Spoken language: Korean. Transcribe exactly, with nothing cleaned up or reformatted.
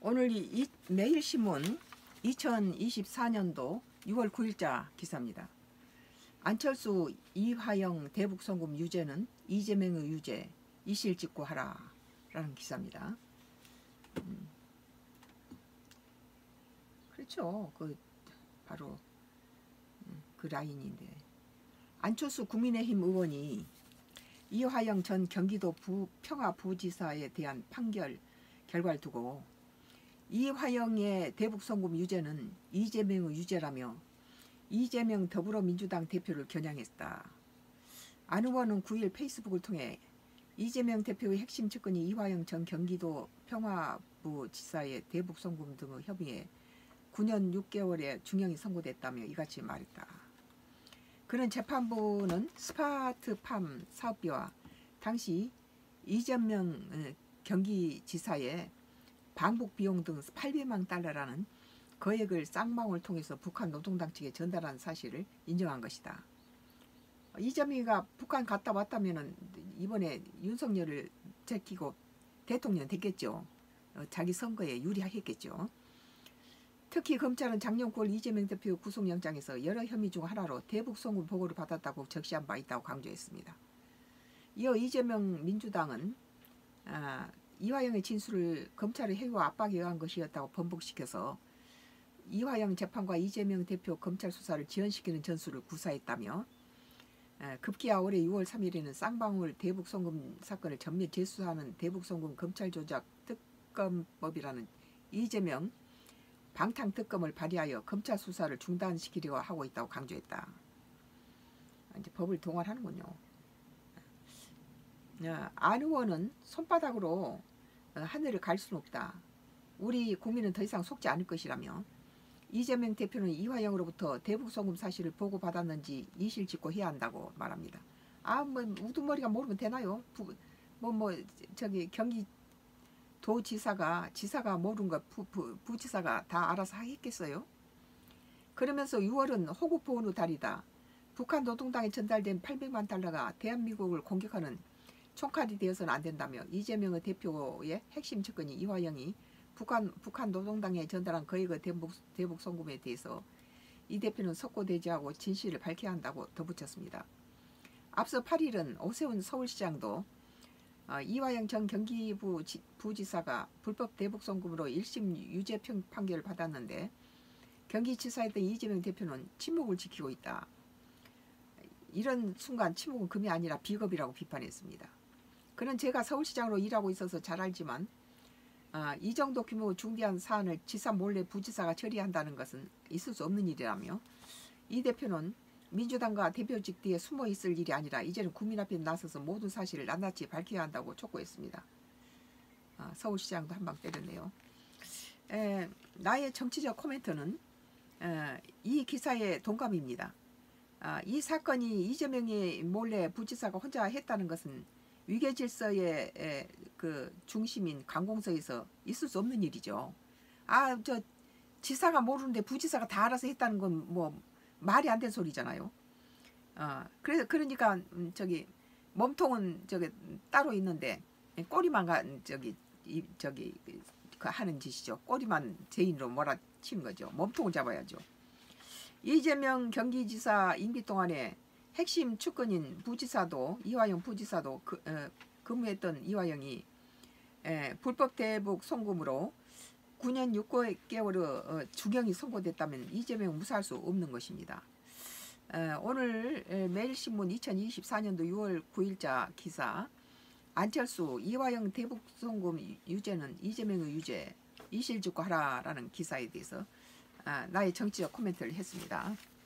오늘 이, 매일신문 이천이십사 년도 유월 구일자 기사입니다. 안철수 이화영 대북송금 유죄는 이재명의 유죄 이실직고하라 라는 기사입니다. 음. 그렇죠. 그 바로 그 라인인데, 안철수 국민의힘 의원이 이화영 전 경기도 부, 평화부지사에 대한 판결 결과를 두고 이화영의 대북송금 유죄는 이재명의 유죄라며 이재명 더불어민주당 대표를 겨냥했다. 안 의원은 구일 페이스북을 통해 이재명 대표의 핵심 측근이 이화영 전 경기도 평화부지사의 대북송금 등의 혐의에 구 년 육 개월의 중형이 선고됐다며 이같이 말했다. 그는 재판부는 스마트팜 사업비와 당시 이재명 경기지사의 방북 비용 등 팔백만 달러라는 거액을 쌍방울 통해서 북한 노동당 측에 전달한 사실을 인정한 것이다. 이재명이가 북한 갔다 왔다면 이번에 윤석열을 제끼고 대통령 됐겠죠. 자기 선거에 유리하겠죠. 특히 검찰은 작년 구월 이재명 대표 구속영장에서 여러 혐의 중 하나로 대북송금 보고를 받았다고 적시한 바 있다고 강조했습니다. 이어 이재명 민주당은 아, 이화영의 진술을 검찰의 해유와 압박에 의한 것이었다고 번복시켜서 이화영 재판과 이재명 대표 검찰 수사를 지연시키는 전술을 구사했다며, 급기야 올해 유월 삼일에는 쌍방울 대북송금 사건을 전면 재수하는 대북송금 검찰조작 특검법이라는 이재명 방탕특검을 발의하여 검찰 수사를 중단시키려 하고 있다고 강조했다. 이제 법을 동원하는군요. 안 의원은 손바닥으로 하늘을 갈 수는 없다. 우리 국민은 더 이상 속지 않을 것이라며 이재명 대표는 이화영으로부터 대북송금 사실을 보고받았는지 이실직고해야 한다고 말합니다. 아, 뭐 우두머리가 모르면 되나요? 부, 뭐, 뭐 저기 경기도지사가 지사가 모르는 거 부, 부, 부지사가 다 알아서 하겠겠어요? 그러면서 유월은 호국보훈의 달이다. 북한 노동당에 전달된 팔백만 달러가 대한민국을 공격하는 총칼이 되어서는 안 된다며 이재명의 대표의 핵심 측근이 이화영이 북한, 북한 노동당에 전달한 거액의 대북, 대북송금에 대해서 이 대표는 석고대죄하고 진실을 밝혀야 한다고 덧붙였습니다. 앞서 팔일은 오세훈 서울시장도 어, 이화영 전 경기부 지, 부지사가 불법 대북송금으로 일심 유죄 판결을 받았는데 경기지사였던 이재명 대표는 침묵을 지키고 있다. 이런 순간 침묵은 금이 아니라 비겁이라고 비판했습니다. 그는 제가 서울시장으로 일하고 있어서 잘 알지만 아, 이 정도 규모 중대한 사안을 지사 몰래 부지사가 처리한다는 것은 있을 수 없는 일이라며, 이 대표는 민주당과 대표직 뒤에 숨어 있을 일이 아니라 이제는 국민 앞에 나서서 모든 사실을 낱낱이 밝혀야 한다고 촉구했습니다. 아, 서울시장도 한방 때렸네요. 에, 나의 정치적 코멘트는 에, 이 기사의 동감입니다. 아, 이 사건이 이재명이 몰래 부지사가 혼자 했다는 것은 위계질서의 에, 그 중심인 관공서에서 있을 수 없는 일이죠. 아, 저 지사가 모르는데 부지사가 다 알아서 했다는 건 뭐 말이 안 되는 소리잖아요. 어, 그래서 그러니까 음, 저기 몸통은 저기 따로 있는데 꼬리만 가 저기 이 저기 그 하는 짓이죠. 꼬리만 죄인으로 몰아치는 거죠. 몸통을 잡아야죠. 이재명 경기지사 임기 동안에 핵심 측근인 부지사도 이화영 부지사도 그, 어, 근무했던 이화영이 에, 불법 대북 송금으로 구 년 육 개월의 어, 중형이 선고됐다면 이재명 무사할 수 없는 것입니다. 에, 오늘 에, 매일신문 이천이십사 년도 유월 구일자 기사, 안철수 이화영 대북 송금 유죄는 이재명의 유죄 이실직고하라라는 기사에 대해서 아, 나의 정치적 코멘트를 했습니다.